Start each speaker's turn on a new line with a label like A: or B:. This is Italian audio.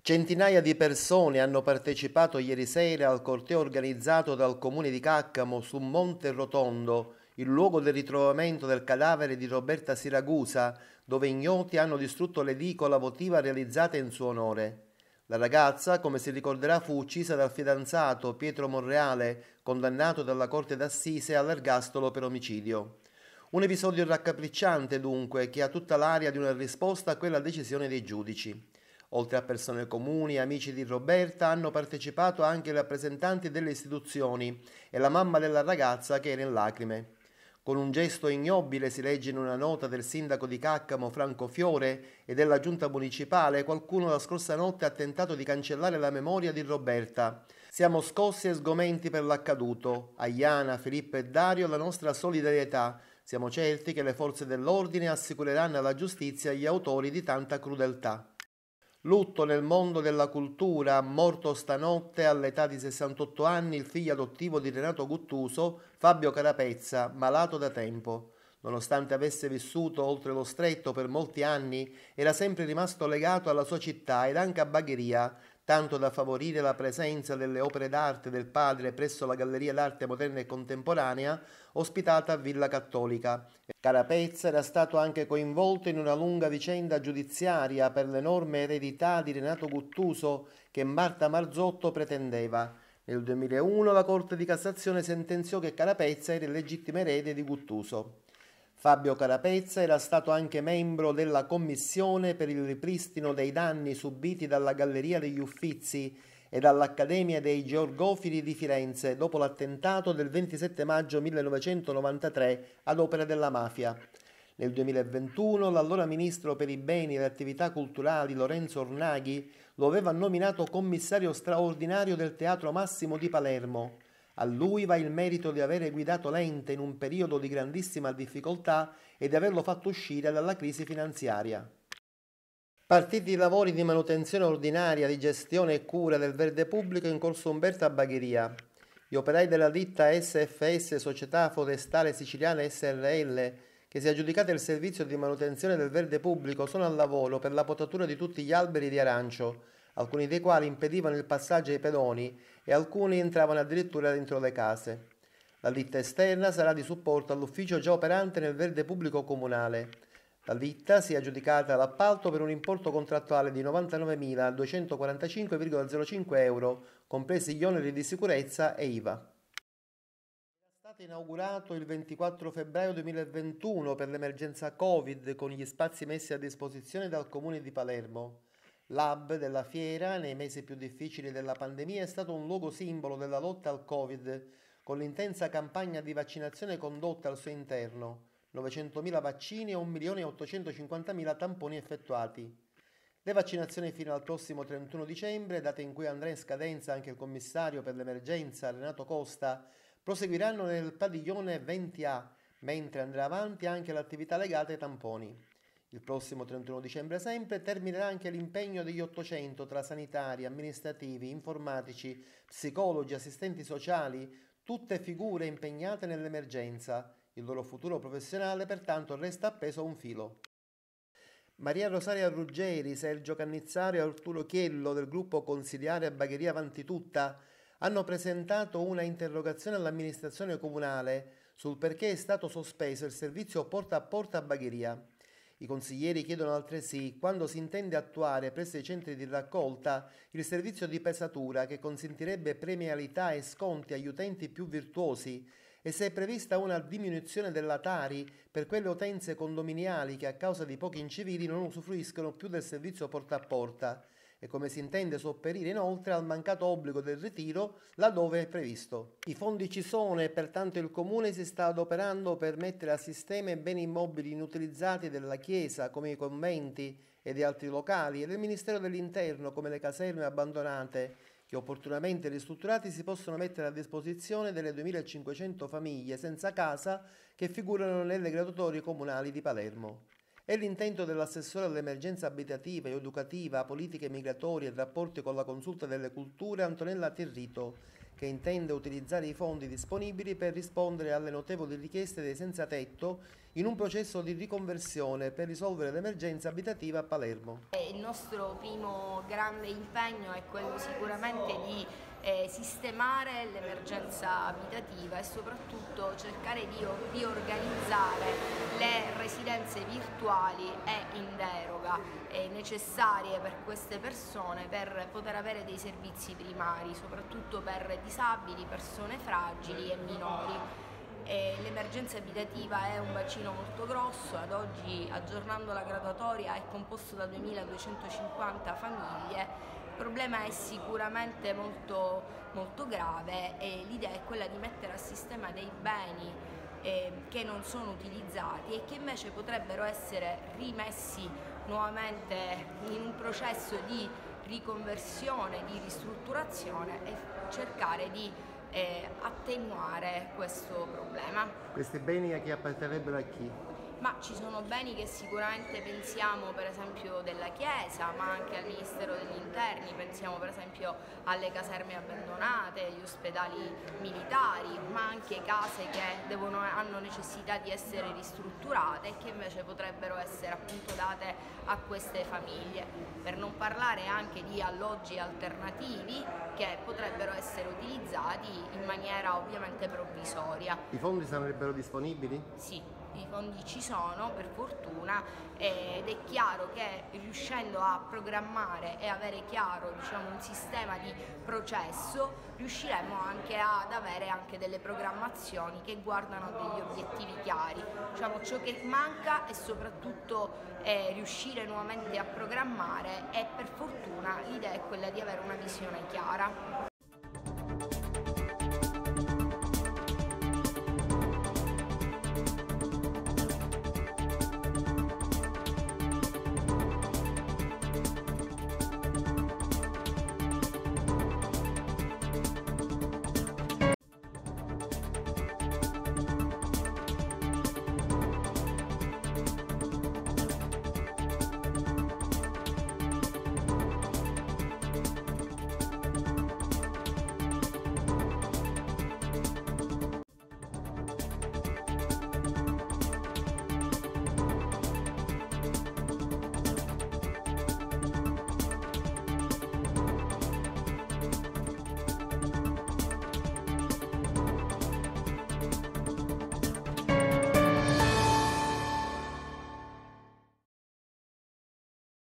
A: Centinaia di persone hanno partecipato ieri sera al corteo organizzato dal comune di Caccamo su Monte Rotondo, il luogo del ritrovamento del cadavere di Roberta Siragusa, dove ignoti hanno distrutto l'edicola votiva realizzata in suo onore. La ragazza, come si ricorderà, fu uccisa dal fidanzato Pietro Monreale, condannato dalla Corte d'Assise all'ergastolo per omicidio. Un episodio raccapricciante, dunque, che ha tutta l'aria di una risposta a quella decisione dei giudici. Oltre a persone comuni e amici di Roberta, hanno partecipato anche i rappresentanti delle istituzioni e la mamma della ragazza che era in lacrime. Con un gesto ignobile, si legge in una nota del sindaco di Caccamo Franco Fiore e della giunta municipale, qualcuno la scorsa notte ha tentato di cancellare la memoria di Roberta. Siamo scossi e sgomenti per l'accaduto. A Iana, Filippo e Dario la nostra solidarietà. Siamo certi che le forze dell'ordine assicureranno alla giustizia gli autori di tanta crudeltà. Lutto nel mondo della cultura, morto stanotte all'età di 68 anni il figlio adottivo di Renato Guttuso, Fabio Carapezza, malato da tempo. Nonostante avesse vissuto oltre lo stretto per molti anni, era sempre rimasto legato alla sua città ed anche a Bagheria, tanto da favorire la presenza delle opere d'arte del padre presso la Galleria d'Arte Moderna e Contemporanea, ospitata a Villa Cattolica. Carapezza era stato anche coinvolto in una lunga vicenda giudiziaria per l'enorme eredità di Renato Guttuso che Marta Marzotto pretendeva. Nel 2001 la Corte di Cassazione sentenziò che Carapezza era il legittimo erede di Guttuso. Fabio Carapezza era stato anche membro della commissione per il ripristino dei danni subiti dalla Galleria degli Uffizi e dall'Accademia dei Georgofili di Firenze dopo l'attentato del 27 maggio 1993 ad opera della mafia. Nel 2021 l'allora ministro per i beni e le attività culturali Lorenzo Ornaghi lo aveva nominato commissario straordinario del Teatro Massimo di Palermo. A lui va il merito di avere guidato l'ente in un periodo di grandissima difficoltà e di averlo fatto uscire dalla crisi finanziaria. Partiti i lavori di manutenzione ordinaria, di gestione e cura del verde pubblico in corso Umberto a Bagheria. Gli operai della ditta SFS Società Forestale Siciliana SRL, che si è aggiudicata il servizio di manutenzione del verde pubblico, sono al lavoro per la potatura di tutti gli alberi di arancio, alcuni dei quali impedivano il passaggio ai pedoni e alcuni entravano addirittura dentro le case. La ditta esterna sarà di supporto all'ufficio già operante nel verde pubblico comunale. La ditta si è aggiudicata l'appalto per un importo contrattuale di 99.245,05 euro, compresi gli oneri di sicurezza e IVA. È stato inaugurato il 24 febbraio 2021 per l'emergenza Covid con gli spazi messi a disposizione dal Comune di Palermo. L'hub della fiera, nei mesi più difficili della pandemia, è stato un luogo simbolo della lotta al Covid, con l'intensa campagna di vaccinazione condotta al suo interno, 900.000 vaccini e 1.850.000 tamponi effettuati. Le vaccinazioni fino al prossimo 31 dicembre, data in cui andrà in scadenza anche il commissario per l'emergenza Renato Costa, proseguiranno nel padiglione 20A, mentre andrà avanti anche l'attività legata ai tamponi. Il prossimo 31 dicembre sempre terminerà anche l'impegno degli 800 tra sanitari, amministrativi, informatici, psicologi, assistenti sociali, tutte figure impegnate nell'emergenza. Il loro futuro professionale pertanto resta appeso a un filo. Maria Rosaria Ruggeri, Sergio Cannizzaro e Arturo Chiello del gruppo consiliare Bagheria Vantitutta hanno presentato una interrogazione all'amministrazione comunale sul perché è stato sospeso il servizio porta a porta a Bagheria. I consiglieri chiedono altresì quando si intende attuare presso i centri di raccolta il servizio di pesatura che consentirebbe premialità e sconti agli utenti più virtuosi e se è prevista una diminuzione della Tari per quelle utenze condominiali che a causa di pochi incivili non usufruiscono più del servizio porta a porta e come si intende sopperire inoltre al mancato obbligo del ritiro laddove è previsto. I fondi ci sono e pertanto il Comune si sta adoperando per mettere a sistema i beni immobili inutilizzati della Chiesa come i conventi e di altri locali e del Ministero dell'Interno come le caserme abbandonate che opportunamente ristrutturati si possono mettere a disposizione delle 2.500 famiglie senza casa che figurano nelle graduatorie comunali di Palermo. È l'intento dell'assessore all'emergenza abitativa, educativa, politiche migratorie e rapporti con la Consulta delle Culture Antonella Tirrito, che intende utilizzare i fondi disponibili per rispondere alle notevoli richieste dei senza tetto in un processo di riconversione per risolvere l'emergenza abitativa a Palermo.
B: Il nostro primo grande impegno è quello sicuramente di sistemare l'emergenza abitativa e soprattutto cercare di riorganizzare le residenze virtuali e in deroga necessarie per queste persone per poter avere dei servizi primari, soprattutto per disabili, persone fragili e minori. L'emergenza abitativa è un bacino molto grosso, ad oggi aggiornando la graduatoria è composto da 2250 famiglie. Il problema è sicuramente molto grave e l'idea è quella di mettere a sistema dei beni che non sono utilizzati e che invece potrebbero essere rimessi nuovamente in un processo di riconversione, di ristrutturazione e cercare di attenuare questo problema.
A: Questi beni a chi apparterrebbero a chi?
B: Ma ci sono beni che sicuramente pensiamo per esempio della Chiesa, ma anche al Ministero degli Interni, pensiamo per esempio alle caserme abbandonate, agli ospedali militari, ma anche case che hanno necessità di essere ristrutturate e che invece potrebbero essere appunto date a queste famiglie. Per non parlare anche di alloggi alternativi che potrebbero essere utilizzati in maniera ovviamente provvisoria.
A: I fondi sarebbero disponibili?
B: Sì. I fondi ci sono per fortuna ed è chiaro che riuscendo a programmare e avere chiaro un sistema di processo riusciremo anche ad avere anche delle programmazioni che guardano a degli obiettivi chiari. Ciò che manca è soprattutto riuscire nuovamente a programmare e per fortuna l'idea è quella di avere una visione chiara.